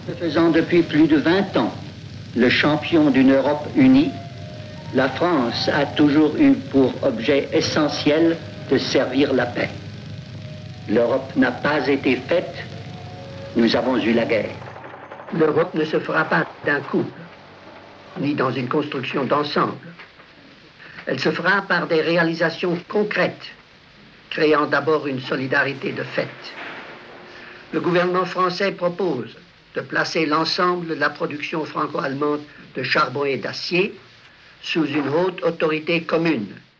Faisant depuis plus de 20 ans le champion d'une Europe unie, la France a toujours eu pour objet essentiel de servir la paix. L'Europe n'a pas été faite, nous avons eu la guerre. L'Europe ne se fera pas d'un coup, ni dans une construction d'ensemble. Elle se fera par des réalisations concrètes, créant d'abord une solidarité de fait. Le gouvernement français propose de placer l'ensemble de la production franco-allemande de charbon et d'acier sous une haute autorité commune